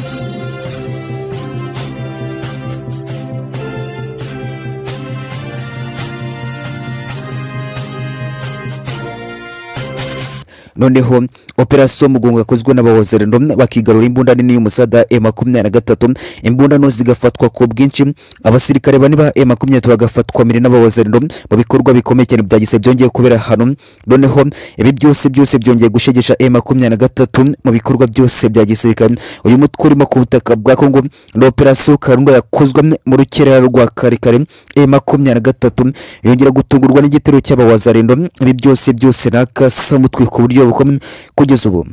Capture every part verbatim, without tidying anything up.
noneho operasiyo Mugunga yakozwe n'abawazarendo bakigarura imbunda nini y'umusada M makumyabiri na gatatu, imbunda no zigafatwa ku bwinshi, abasirikare bane ba M makumyabiri bagafatwa mbere n'abawazarendo mu bikorwa bikomeye cyane byagise byongeye kubera hano. Noneho ibi byose byose byongeye gushegesha M makumyabiri na gatatu mu bikorwa byose bya gisirikare. Uyu mutwe urimo ku butaka bwa Kongo na operasiyo Karunda yakozwe mu rukerera rwa Karekare. M makumyabiri na gatatu yongera gutungurwa n'igitero cy'abawazarendo. Ibi byose byose nakasa mutwe ku buryo bukomeye kugeza ubu.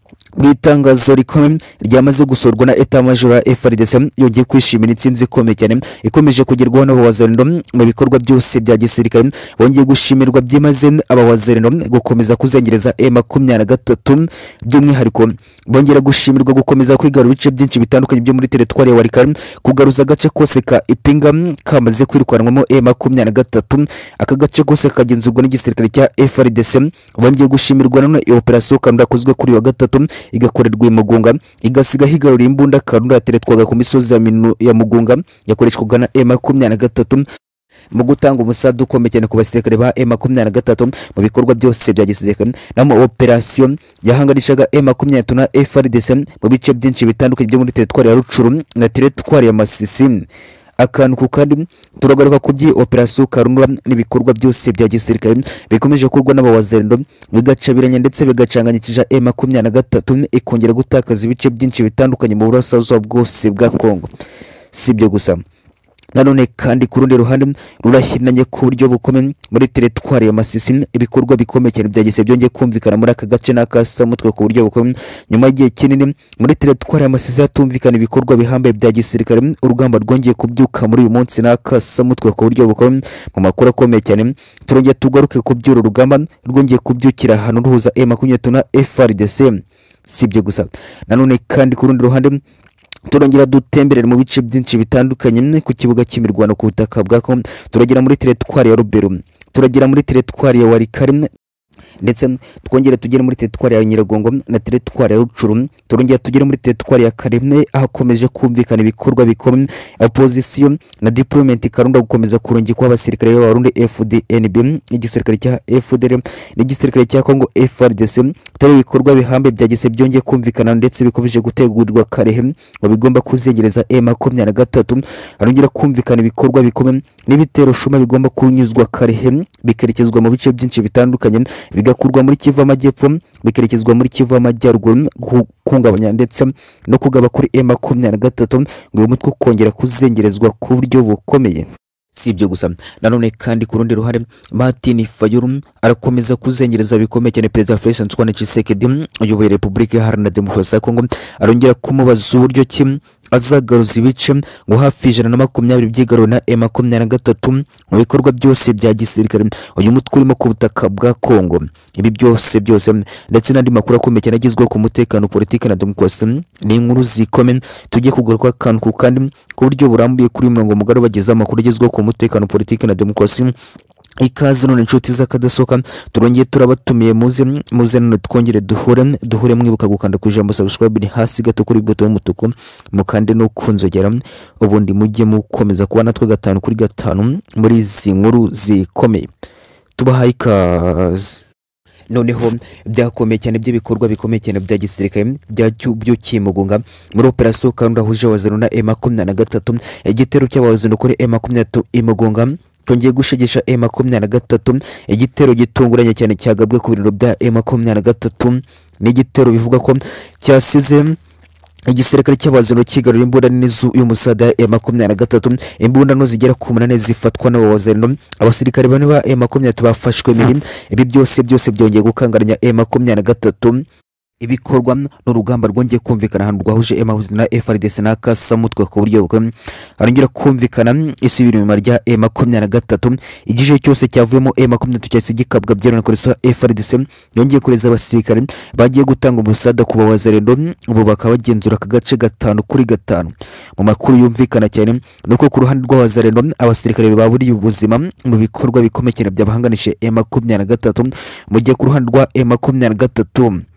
Mwitangazo rikomeye ryamaze gusorwa na Etat Major ya F A R D C yongeye kwishimira intsinzi ikomeye cyane ikomeje kugerwaho n'abawazarendo mu bikorwa byose bya gisirikare. Bongeye gushimirwa byimaze abawazarendo gukomeza kuzengereza M makumyabiri na gatatu, by'umwihariko bongera gushimirwa gukomeza kwigarura ibice byinshi bitandukanye byo muri teritwari ya Walikale, kugaruza agace kose ka Ipinga kamaze kwirukanwamo M makumyabiri na gatatu. Aka gace kose kagenzurwa n'igisirikare cya F A R D C. Bongeye gushimirwa none operasiyo Karunda yakozwe kuri wa gatatu igakorerwa Mugunga, igasiga higarura imbunda Karunda yateretwaga ku misozi ya Mugunga yakoreshwaga na M makumyabiri na gatatu mu gutanga umusada ukomeye cyane ku basirikare ba M makumyabiri na gatatu mu bikorwa byose bya gisirikare. Namo operasiyo yahanganishaga M makumyabiri na F A R D C mu bice byinshi bitandukanye byo muri teritwari ya Rucuru na teritwari ya Masisi. Akantu ku kandi turagaruka ku byi operasiyo Karunda n'ibikorwa byose bya gisirikare bikomeje kurwa n'abawazarendo bigacabiranya ndetse bigacanganyikija M makumyabiri na gatatu ikongera gutakaza ibice byinshi bitandukanye mu burasirazuba bwose bwa Kongo. Sibyo gusa, nanone kandi ku rundi ruhande rurahinanye ku buryo bukomeye muri teritwari ya Masisi. Ibikorwa bikomeye cyane byagise byongeye kumvikana muri aka gace n'akasa mutwe ku buryo bukomeye nyuma y'igihe kinini muri teritwari ya Masisi hatumvikana ibikorwa bihambaye bya gisirikare. Urugamba rwongeye kubyuka muri uyu munsi n'akasa mutwe ku buryo bukomeye mu makuru akomeye cyane. Turongeye tugaruke ku by'uru rugamba rwongeye kubyukira hano ruhuza M makumyabiri na F A R D C. Sibyo gusa, nanone kandi ku rundi ruhande turongera dutemberera mu bice byinshi bitandukanye ku kibuga cy'imirwano ku butaka bwa Kongo. Turagera muri teritwari ya Rubero, turagera muri teritwari ya Walikale, ndetse twongera tugere muri teritwari ya Nyiragongo na teritwari ya Rucuru. Turongera tugere muri teritwari ya Karemne ahakomeje kumvikana ibikorwa bikomeye. Opposition na diplomatic Karunda gukomeza kurungikwa abasirikare b'Abarundi F D N B, igisirikare cya F D R n'igisirikare cya Kongo F A R D C. Tari ibikorwa bihambe byagise byongeye kumvikana ndetse bikomeje gutegurirwa Karehe ngo bigomba kuzengereza M makumyabiri na gatatu. Arongera kumvikana ibikorwa bikomeye n'ibitero shuma bigomba kunyuzwa Karehe bikerekezwa mu bice byinshi bitandukanye, bigakurwa muri Kivu Amajyepfo bikerekezwa muri Kivu Amajyaruguru, kungabanya ndetse no kugaba kuri M makumyabiri na gatatu ngo uyu mutwe kongera kuzengerezwa ku buryo bukomeye. Si ibyo gusa, nanone kandi ku rundi ruhare Martin Fayulu arakomeza kuzengereza bikomeye cyane Perezida Felix Antoine Tshisekedi uyoboye Repubulika Iharanira Demokarasi ya Kongo. Arongera kumubaza uburyo ki azagaruza ibice ngo hafi ijana na makumyabiri byigarura na M makumyabiri na gatatu mu bikorwa byose bya gisirikare uyu mutwe urimo ku butaka bwa Kongo. Ibi byose byose ndetse n'andi makuru akomeye cyane agizwe ku mutekano, politiki na demokarasi ni inkuru zikomeye tugiye kugaruka akantu ku kandi ku buryo burambuye kuri umurongo mugari bageza amakuru agizwe ku mutekano, politiki na demokarasi. Ikaze none inshuti z'akadasohoka turongeye turabatumiye muze muze none twongere duhure duhure mwibuka gukanda ku ijambo subscribe ni hasi gato kuri buto y'umutuku mukande no kunzogera ubundi mujye mukomeza kuba natwe gatanu kuri gatanu muri izi nkuru zikomeye. Tubahaye ikaze. Noneho byakomeye cyane by'ibikorwa bikomeye cyane bya gisirikare byacyubyukiye Mugunga muri operasiyo Karunda huje wazano na M makumyabiri na gatatu. Igitero cy'abazano kuri M makumyabiri i Mugunga twongeye gushegesha M makumyabiri na gatatu. Igitero gitunguranye cyane cyagabwe ku biriro bya M makumyabiri na gatatu. N'igitero bivuga ko cyasize igisirikare cy'abazano kigarura imbunda n'izu y'umusada ya M makumyabiri na gatatu. Imbunda no zigera ku munane zifatwa n'abawazano. Abasirikare bane ba M makumyabiri bafashwe mirimo. Ibi byose byose byongeye gukangaranya M makumyabiri na gatatu. Ibikorwa n'urugamba rwongeye kumvikana ahantu rwahuje M makumyabiri na F A R D C n'akasa mutwe ku buryo bukomeye. Arongera kumvikana isubira inyuma rya M makumyabiri na gatatu. Igice cyose cyavuyemo M makumyabiri cyase gikabwa byarana kuri F A R D C yongeye kureza abasirikare bagiye gutanga umusada ku bawazarendo ubu bakaba bagenzura aka gace gatanu kuri gatanu. Mu makuru yumvikana cyane nuko ku ruhande rw'abazarendo abasirikare baburiye ubuzima mu bikorwa bikomeye cyane byabahanganishe M makumyabiri na gatatu, mu gihe ku ruhande rwa M makumyabiri na gatatu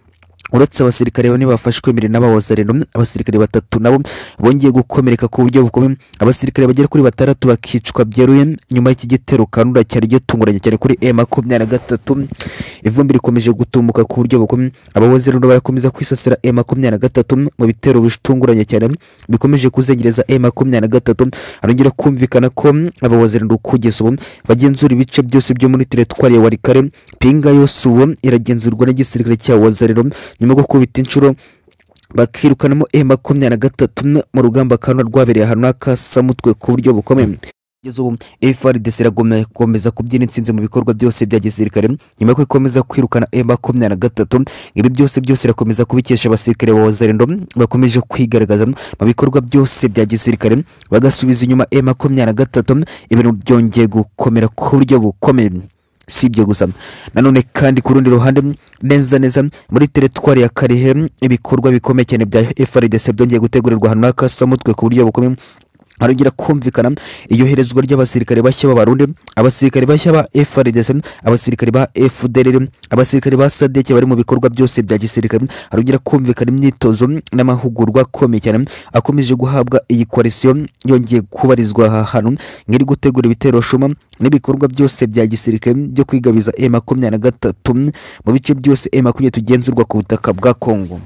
uretse abasirikare bane bafashwe mbere n'abawazarendo, abasirikare batatu nabo bongeye gukomereka ku buryo bukomeye, abasirikare bagera kuri batandatu bakicwa byeruye nyuma y'iki gitero kanura cyari gitunguranye cyane kuri M makumyabiri na gatatu. Ivumbi rikomeje gutumuka ku buryo bukomeye, abawazarendo barakomeza kwisasira M makumyabiri na gatatu mu bitero bitunguranye cyane bikomeje kuzengereza M makumyabiri na gatatu. Arongera kumvikana ko abawazarendo kugeza ubu bagenzura ibice byose byo muri teritwari ya Walikale, pinga yose ubu iragenzurwa n'igisirikare cya wazarendo nyuma yo gukubita inshuro bakirukanamo M makumyabiri na gatatu mu rugamba kanwa rwabereye ahantu h'akasamutwe ku buryo bukomeye. Kugeza ubu F R D C irakomeza kubyina intsinzi mu bikorwa byose bya gisirikare nyuma yo gukomeza kwirukana M makumyabiri na gatatu. Ibi byose byose irakomeza kubikesha abasirikare ba wazarendo bakomeje kwigaragaza mu bikorwa byose bya gisirikare bagasubiza inyuma M makumyabiri na gatatu. Ibintu byongeye gukomera ku buryo bukomeye. Si ibyo gusa nanone kandi ku rundi ruhande neza neza muri teritwari ya Karehe ibikorwa bikomeye cyane bya F R D C byongeye gutegurirwa ahantu h'akasamutwe ku buryo bukomeye. Harongera kumvikana iyoherezwa ry'abasirikare bashya b'abarundi, abasirikare bashya ba F R D C, abasirikare ba F D L R, abasirikare ba S A D C bari mu bikorwa byose bya gisirikare. Harongera kumvikana imyitozo n'amahugurwa akomeye cyane akomeje guhabwa iyi coalition yongeye kubarizwa aha hantu ngiri gutegura ibitero shuma n'ibikorwa byose bya gisirikare byo kwigabiza M makumyabiri na gatatu mu bice byose M makumyabiri tugenzurwa ku butaka bwa Kongo.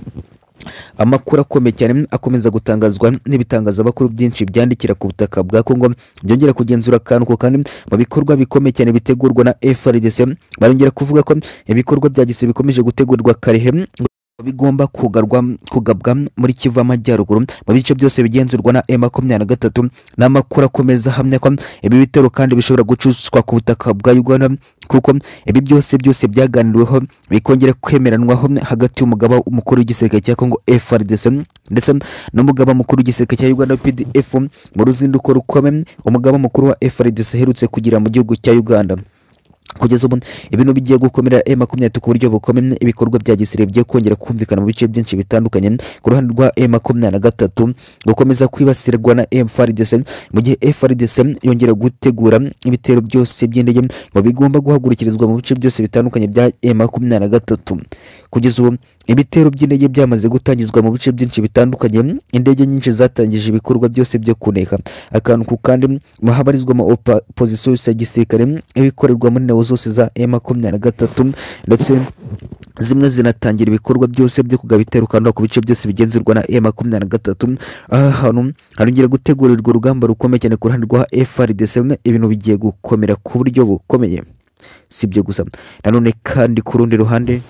Amakuru akomeye cyane akomeza gutangazwa n'ibitangazamakuru byinshi byandikira ku butaka bwa Kongo byongera kugenzura kanko kandi mu bikorwa bikomeye cyane bitegurwa na F R D C. Barongera kuvuga ko ibikorwa bya gise bikomeje gutegurwa Karehe bigomba kugarwa kugabwa muri Kivu Amajyaruguru mu bice byose bigenzurwa na M makumyabiri na gatatu. N'amakuru akomeza hamya ko ibi bitero kandi bishobora gucuswa ku butaka bwa Uganda kuko ibi byose byose byaganiriweho bikongera kwemeranwaho hagati y'umugaba umukuru w'igisirikare cya Kongo F R D C ndetse n'umugaba mukuru w'igisirikare cya Uganda P D F mu ruzinduko rukomeye umugaba mukuru wa F R D C herutse kugira mu gihugu cya Uganda. Kugeza ubu ibintu bigiye gukomera M makumyabiri ku buryo bukomeye, ibikorwa bya gisirikare byo kongera kumvikana mu bice byinshi bitandukanye ku ruhande rwa M makumyabiri na gatatu gukomeza kwibasirwa na F R D C mu gihe F R D C yongera gutegura ibitero byose by'indege ngo bigomba guhagurukirizwa mu bice byose bitandukanye bya M makumyabiri na gatatu. Kugeza ubu ibitero by'indege byamaze gutangizwa mu bice byinshi bitandukanye, indege nyinshi zatangije ibikorwa byose byo kuneka akantu ku kandi muhabarizwa mu opposition ya gisirikare ibikorerwa muri neo zose za M makumyabiri na gatatu ndetse zimwe zinatangira ibikorwa byose byo kugaba ibitero kandi ku bice byose bigenzurwa na M makumyabiri na gatatu. Aha hantu harongera gutegurirwa urugamba rukomeye cyane ku ruhande rwa F R D C, ibintu bigiye gukomera ku buryo bukomeye. Si ibyo gusa nanone kandi ku rundi ruhande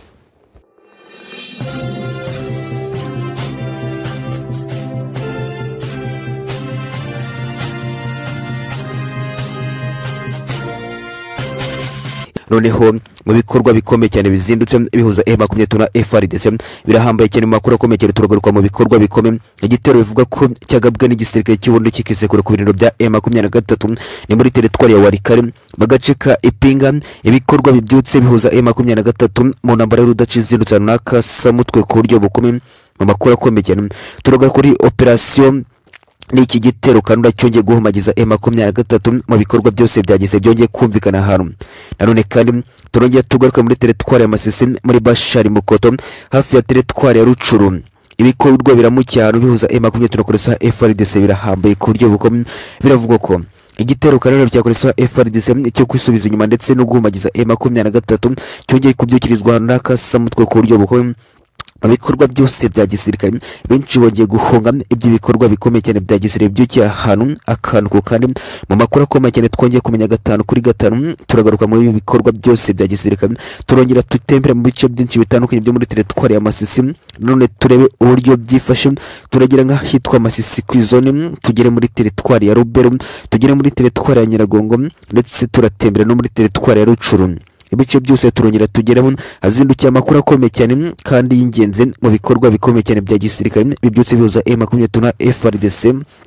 noneho mu bikorwa bikomeye cyane bizindutse bihuza M makumyabiri na F R D C birahambaye cyane mu makuru akomeye cyane turagaruka mu bikorwa bikomeye. Igitero bivuga ko cyagabwe n'igisirikare cy'uburundi kikisekura ku birindiro bya M makumyabiri na gatatu ni muri teritwari ya Walikale mu gace ka Ipinga. Ibikorwa bibyutse bihuza M makumyabiri na gatatu mu ntambara y'urudaci izindutse n'akasamutwe ku buryo bukomeye. Mu makuru akomeye cyane turagaruka kuri operation n'iki gitero kanura cyongeye guhumagiza M makumyabiri na gatatu mu bikorwa byose byagize byongeye kumvikana ahantu. Nanone kandi turongeye tugaruka muri teritwari ya Masisi muri Bashari Mukoto hafi ya teritwari ya Rucuru. Ibikorwa biramucyaro bihuza M makumyabiri na gatatu F R D C birahambaye ku buryo bukomeye. Biravugwa ko igitero kanura cyakoresha F R D C cyo kwisubiza inyuma ndetse no guhumagiza M makumyabiri na gatatu cyongeye kubyukirizwa n'akasamutwe ku buryo bukomeye. Abikorwa byose bya gisirikare benshi bongeye guhunga ibyo bikorwa bikomeye cyane bya gisirikare byukiye ahantu akantu kandi mu makuru akomeye cyane twongeye kumenya gatanu kuri gatanu turagaruka muri ibi bikorwa byose bya gisirikare turongera tutembera mu bice byinshi bitandukanye byo muri teritwari ya Masisi. None turebe uburyo byifashe turagira nka hitwa Masisi ku zone tugere muri teritwari ya Rubero tugere muri teritwari ya Nyiragongo ndetse turatembera no muri teritwari ya Rucuru. Ibice byose turongera tugeramo azindukiye amakuru akomeye cyane kandi y'ingenzi mu bikorwa bikomeye cyane bya gisirikare bibyutse bihuza M makumyabiri na F R D C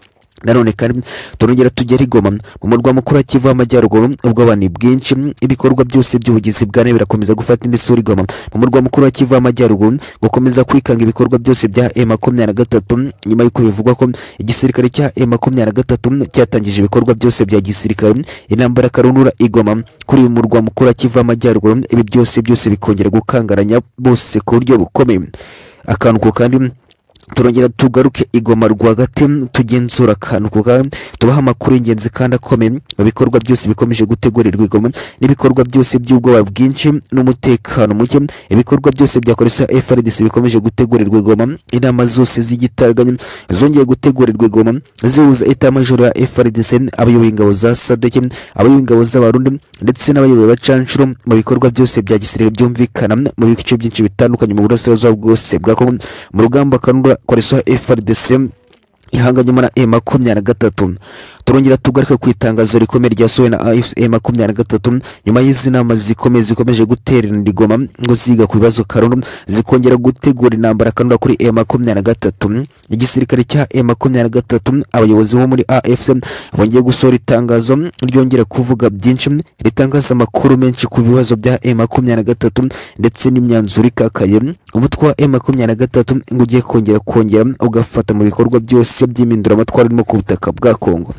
nanone kandi turongera tugera i Goma mu murwa mukuru wa Kivu y'Amajyaruguru ubwo bani bwinshi ibikorwa byose by'ubugizi bwa nabi birakomeza gufata indi sura i Goma mu murwa mukuru wa Kivu y'Amajyaruguru gukomeza kwikanga ibikorwa byose bya M makumyabiri na gatatu nyuma y'uko bivugwa ko igisirikare cya M makumyabiri na gatatu cyatangije ibikorwa byose bya gisirikare intambara karundura i Goma kuri uyu murwa mukuru wa Kivu y'Amajyaruguru ibi byose byose bikongera gukangaranya bose ku buryo bukomeye akantu kandi turongera tugaruke i Goma rwagati tugenzura akantu kuka tubaha amakuru y'ingenzi kandi akomeye mu bikorwa byose bikomeje gutegurirwa i Goma n'ibikorwa byose by'ubwoba bwinshi n'umutekano muke ibikorwa byose byakoresha F A R D C bikomeje gutegurirwa i Goma inama zose z'igitaraganya zongeye gutegurirwa i Goma zihuza etamajoro ya F A R D C abayoboye ingabo za S A D C abayoboye ingabo z'abarundi ndetse n'abayoboye bacanshuro mu bikorwa byose bya gisirikare byumvikana mu bice byinshi bitandukanye mu burasirazuba bwose bwa Kongo mu rugamba kanura koresha F A R D C ihanganye na M makumyabiri na gatatu turongera tugaruka ku itangazo rikomeye ryasohowe na A F C M makumyabiri na gatatu nyuma y'izi nama zikomeye zikomeje gutera i Goma ngo ziga ku bibazo karundura zikongera gutegura intambara kanura kuri M makumyabiri na gatatu igisirikare cya M makumyabiri na gatatu abayobozi bo muri A F C bongeye gusohora itangazo ryongera kuvuga byinshi ritangaza amakuru menshi ku bibazo bya M makumyabiri na gatatu ndetse n'imyanzuro ikakaye umutwe wa M makumyabiri na gatatu ngo ugiye kongera kongera ugafata mu bikorwa byose by'imindura amatwara arimo ku butaka bwa Kongo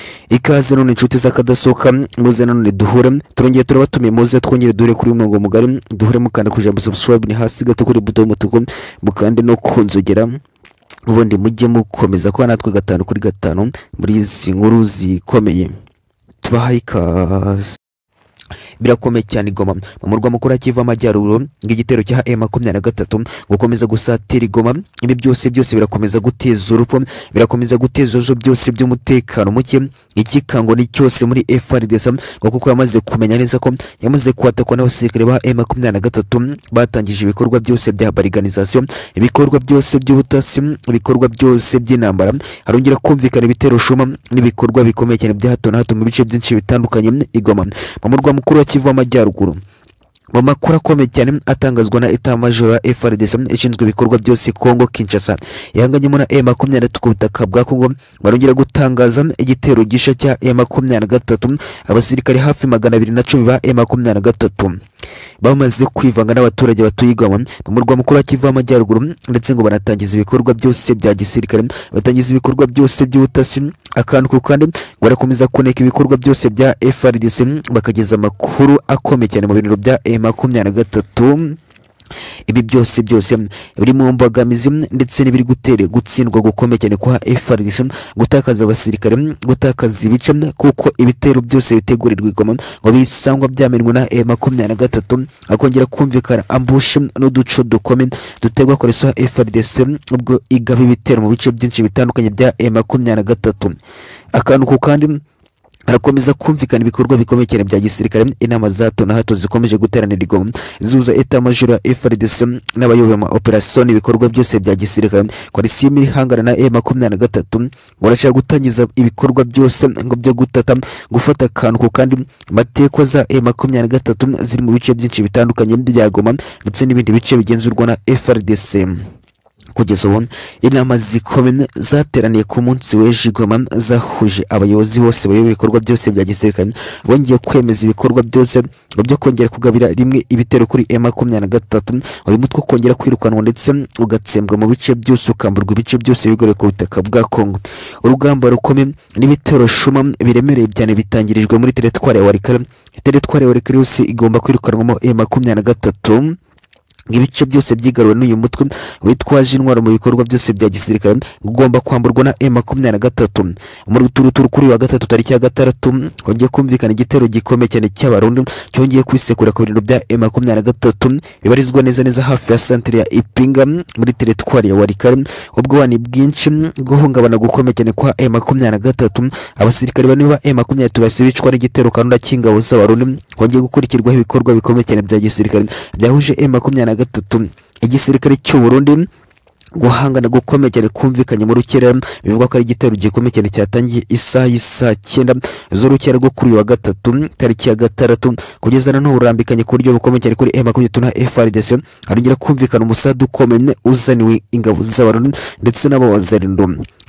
ikaze none inshuti z'akadasohoka muze none duhure turongeye turabatumiye muze twongere dure kuri umwongo mugari duhure mukanda ku ijambo subscribe ni hasi gato kuri buto y'umutuku mukande no kunzogera ubundi mujye mukomeza ko natwe gatanu kuri gatanu muri izi nkuru zikomeye tubahaye ikaze birakomeye cyane i Goma mu murwa mukuru wa Kivu y'Amajyaruguru ng'igitero cya M makumyabiri na gatatu gukomeza gusatira i Goma ibi byose byose birakomeza guteza urupfu birakomeza guteza zo byose by'umutekano muke ikikango ni cyose muri F A R D C kuko yamaze kumenya neza ko yamaze kwatakwa n'abasirikare ba M makumyabiri na gatatu batangije ibikorwa byose bya bariganisation ibikorwa byose by'ubutasi ibikorwa byose by'intambara harongera kumvikana ibitero shuma n'ibikorwa bikomeye cyane bya hato na hato mu bice byinshi bitandukanye i Goma mu murwa mukuru wa Kivu y'Amajyaruguru mu makuru akomeye cyane atangazwa na etamajoro ya F A R D C ishinzwe ibikorwa byose Kongo Kinshasa ihanganyemo na M makumyabiri na gatatu ku butaka bwa Kongo barongera gutangaza igitero gisha cya M makumyabiri na gatatu abasirikare hafi magana abiri na cumi ba M makumyabiri na gatatu bamaze kwivanga n'abaturage batuye i Goma mu murwa mukuru wa Kivu y'Amajyaruguru ndetse ngo banatangiza ibikorwa byose bya gisirikare batangiza ibikorwa byose by'ubutasi akantu ku kandi barakomeza kuneka ibikorwa byose bya F A R D C bakageza amakuru akomeye cyane mu bintu bya M makumyabiri na gatatu ibi byose byose biri mu mbogamizi ndetse n'ibiri gutera gutsindwa gukomeye cyane kwa F A R D C gutakaza abasirikare gutakaza ibice kuko ibitero byose bitegurirwa i Goma ngo bisangwa byamenywe na M makumyabiri na gatatu akongera kumvikana ambush n'uduco dukomeye dutegwa koresha F A R D C ubwo igaba ibitero mu bice byinshi bitandukanye bya M makumyabiri na gatatu akantu ku kandi arakomeza kumvikana ibikorwa bikomeye cyane bya gisirikare inama za hato na hato zikomeje guteranira i Goma zuza etamajoro ya F A R D C n'abayoboye ama operation ibikorwa byose bya gisirikare koalisiyo iri hangana na M makumyabiri na gatatu barashaka gutangiza ibikorwa byose ngo byo gutata gufata akantu ku kandi mateko za M makumyabiri na gatatu ziri mu bice byinshi bitandukanye bya Goma ndetse n'ibindi bice bigenzurwa na F A R D C kugeza ubu inama zikomeye zateraniye ku munsi w'ejo i Goma zahuje abayobozi bose bayoboye ibikorwa byose bya gisirikare bongeye kwemeza ibikorwa byose byo kongera kugabira rimwe ibitero kuri M makumyabiri na gatatu uyu mutwe kongera kwirukanwa ndetse ugatsembwa mu bice byose ukamburwa ibice byose bigoreye ku butaka bwa Kongo urugamba rukomeye n'ibitero shuma biremereye cyane bitangirijwe muri teritwari ya Walikale teritwari ya Walikale yose igomba kwirukanwamo M makumyabiri na gatatu ibice byose byigaruwe n'uyu mutwe witwaje intwaro mu bikorwa byose bya gisirikare ugomba kwamburwa na M makumyabiri na gatatu muri uturuturu kuri wa gatatu tariki ya gatandatu hongeye kumvikana igitero gikomeye cyane cy'abarundi cyongeye kwisekura ku bintu bya M makumyabiri na gatatu bibarizwa neza neza hafi ya centre ya Ipinga muri teritwari ya Walikale ubwo wani bwinshi guhungabana gukomeye cyane kwa M makumyabiri na gatatu abasirikare bane ba M makumyabiri na gatatu basibicwa n'igitero kanunda cy'ingabo z'abarundi hongeye gukurikirwaho ibikorwa bikomeye cyane bya gisirikare byahuje M makumyabiri na gatatu igisirikare cy'u Burundi guhangana gukomeye cyane kumvikanye mu rukera bivuga ko ari igitero gikomeye cyane cyatangiye isaha y'isa cyenda z'urukera rwo kuri wa gatatu tariki ya gatandatu kugeza na none urambikanye ku buryo bukomeye cyane kuri M makumyabiri na F A R D C arongera kumvikana umusadu ukomeye uzaniwe ingabo z'abarundi ndetse n'abawazarindo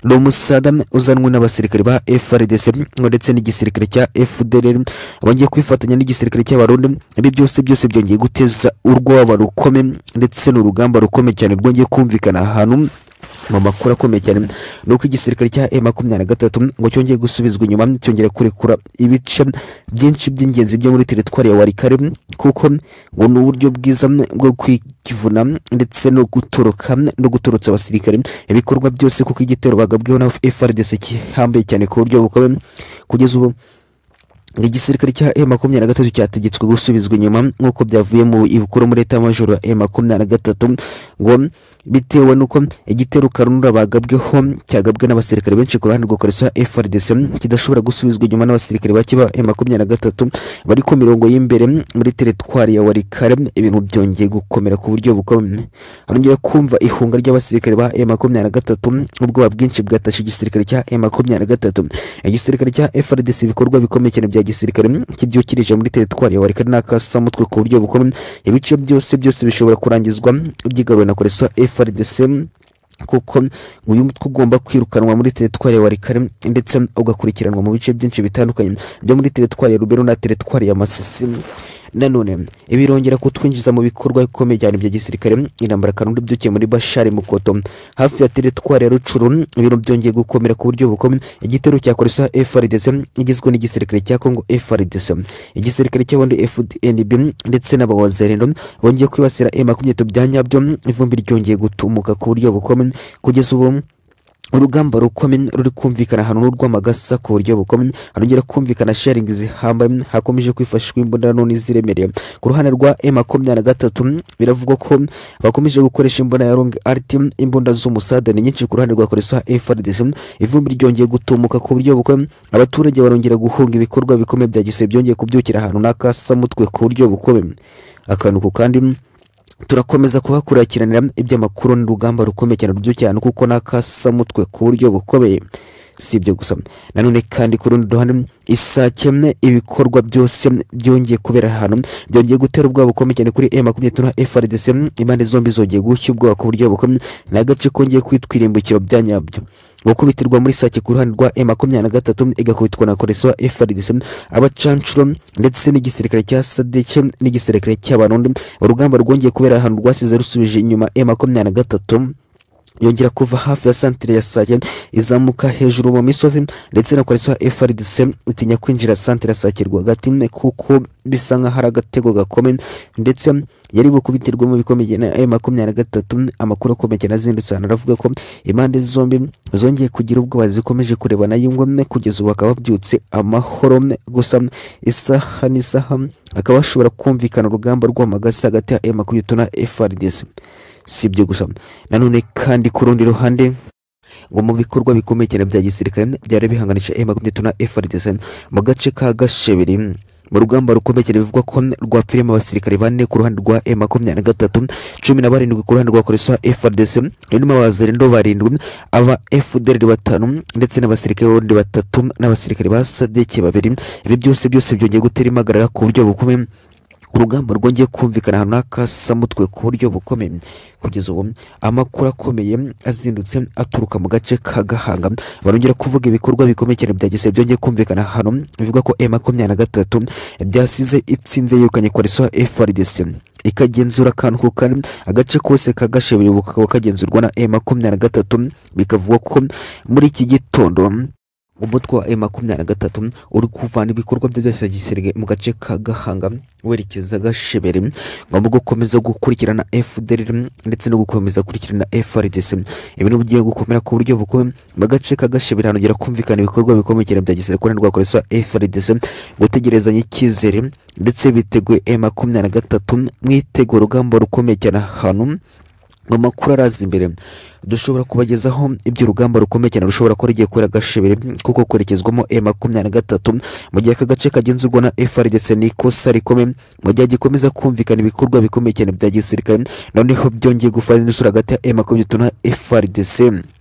ni umusada uzanwe n'abasirikare ba F A R D C ndetse n'igisirikare cya F D L R bongeye kwifatanya n'igisirikare cy'abarundi. Ibi byose byose byongeye guteza urwaba rukome ndetse n'urugamba rukomeye cyane rwongeye kumvikana ahantu mu makuru akomeye cyane nuko igisirikare cya M makumyabiri na gatatu ngo cyongeye gusubizwa inyuma, cyongera kurekura ibice byinshi by'ingenzi byo muri teritwari ya Walikale, kuko ngo ni uburyo bwiza bwo kwikivuna ndetse no gutoroka no gutorotsa abasirikare ibikorwa byose, kuko igitero bagabweho na F A R D C kihambaye cyane ku buryo bukomeye. Kugeza ubu igisirikare cya M makumyabiri na gatatu cyategetswe gusubizwa inyuma nk'uko byavuye mu ibukuru muri leta majoro ya M makumyabiri na gatatu, ngo bitewe nuko igitero karundura bagabweho cyagabwe n'abasirikare benshi ku ruhande rwa koalisiyo ya F A R D C kidashobora gusubizwa inyuma n'abasirikare bake ba M makumyabiri na gatatu bari ku mirongo y'imbere muri teritwari ya Walikale. Ibintu byongeye gukomera ku buryo bukomeye, arongera kumva ihunga ry'abasirikare ba M makumyabiri na gatatu, ubwoba bwinshi bwatashe igisirikare cya M makumyabiri na gatatu. Igisirikare cya F A R D C ibikorwa bikomeye cyane bya gisirikare kibyukirije muri teritwari ya Walikale n'akasamutwe ku buryo bukomeye. Ibice byose byose bishobora kurangizwa byigaruwe na koalisiyo ya F A R D C, kuko uyu mutwe ugomba kwirukanwa muri teritwari ya Walikale ndetse ugakurikiranwa mu bice byinshi bitandukanye byo muri teritwari ya Rubero na teritwari ya Masisi. Nanone ibirongera kutwinjiza mu bikorwa bikomeye cyane bya gisirikare. Intambara karundi byukiye muri Bashari Mukoto hafi ya teritwari ya Rucuru, ibintu byongeye gukomera ku buryo bukomeye. Igitero cya koalisiyo ya F A R D C igizwe n'igisirikare cya Kongo F A R D C, igisirikare cy'abarundi F D N B ndetse n'abawazerendo bongeye kwibasira M makumyabiri bya nyabyo. Ivumbi ryongeye gutumuka ku buryo bukomeye. Kugeza ubu urugamba rukomeye ruri kumvikana ahantu n'urw'amagasa ku buryo bukomeye, harongera kumvikana sharing zihambaye, hakomeje kwifashishwa imbunda none ziremereye ku ruhande rwa M makumyabiri na gatatu. Biravugwa ko bakomeje gukoresha imbunda ya long art, imbunda z'umusada ni nyinshi ku ruhande rwa koalisiyo ya F A R D C. Ivumbi ryongeye gutumuka ku buryo bukomeye, abaturage barongera guhunga ibikorwa bikomeye bya gisirikare byongeye kubyukira ahantu n'akasamutwe ku buryo bukomeye. Akanuko kandi turakomeza kubakurikiranira iby'amakuru n'urugamba rukomeye cyane rubyo cyane kuko n'akasamutwe ku buryo bukomeye. Si ibyo gusa, nanone kandi ku rundi ruhande isakemwe ibikorwa byose byongeye kubera ahantu byongeye gutera ubwoba bukomeye cyane kuri M makumyabiri na F A R D C. Impande zombi zongeye gushya ubwoba ku buryo bukomeye, n'agace kongeye kwitwira imbukiro bya nyabyo gukubitirwa muri Sake ku ruhande rwa M makumyabiri na gatatu, igakubitwa na koalisiyo ya F A R D C, abacancuro ndetse n'igisirikare cya Sadek n'igisirikare cy'abarundi. Urugamba rwongeye kubera ahantu rwasize rusubije inyuma M makumyabiri na gatatu, yongera kuva hafi ya santere ya Sake izamuka hejuru mu misozi, ndetse na koalisiyo ya F A R D C itinya kwinjira santere ya Sake rwagati kuko bisa nka hari agatego gakomeye, ndetse yari bukubitirwa mu bikomeye na M makumyabiri na gatatu. Amakuru akomeye cyane azindutse aravuga ko impande zombi zongeye kugira ubwoba zikomeje kurebana y'ingome, kugeza ubu bakaba babyutse amahoro. Gusa isaha n'isaha akaba ashobora kumvikana urugamba rw'amagasi hagati ya M makumyabiri na F A R D C. Si ibyo gusa, nanone kandi ku rundi ruhande ngo mu bikorwa bikomeye cyane bya gisirikare byari bihanganisha M makumyabiri na F A R D C mu gace ka Gasheberi, mu rugamba rukomeye cyane bivugwa ko rwapfiriyemo abasirikare bane ku ruhande rwa M makumyabiri na gatatu, cumi na barindwi ku ruhande rwa koalisiyo ya F A R D C, ririmo abazerendo barindwi, aba F D L R batanu ndetse n'abasirikare b'undi batatu n'abasirikare ba Sadek babiri. Ibi byose byose byongeye gutera impagarara ku buryo bukomeye. Urugamba rwongeye kumvikana ahantu n'akasamutwe ku buryo bukomeye. Kugeza ubu amakuru akomeye azindutse aturuka mu gace ka Gahanga, barongera kuvuga ibikorwa bikomeye cyane bya gisirikare byongeye kumvikana ahantu bivuga ko M makumyabiri na gatatu byasize itsinze yirukanye koalisiyo ya F A R D C, ikagenzura akantu ku kandi agace kose ka Gasheberi kakaba kagenzurwa na M makumyabiri na gatatu. Bikavuga ko muri iki gitondo umutwe wa M makumyabiri na gatatu uri kuvana ibikorwa bye byose gisirikare mu gace ka Gahanga werekeza Gasheberi, ngomba gukomeza gukurikirana F D L R ndetse no gukomeza gukurikirana F A R D C. Ibintu bigiye gukomera ku buryo bukomeye mu gace ka Gasheberi, hanogera kumvikana ibikorwa bikomeye cyane bya gisirikare rwa koalisiyo ya F A R D C, gutegerezanya icyizere ndetse biteguye M makumyabiri na gatatu mwitegura urugamba rukomeye cyane ahantu. Mu makuru araza imbere dushobora kubagezaho iby'urugamba rukomeye cyane rushobora kuba rigiye kubera Gasheberi kuko kwerekezwamo M makumyabiri na gatatu mu gihe aka gace kagenzurwa na F A R D C. Ni ikosa rikomeye mu gihe gikomeza kumvikana ibikorwa bikomeye cyane bya gisirikare, noneho byongeye gufana n'isura hagati ya M makumyabiri na F A R D C.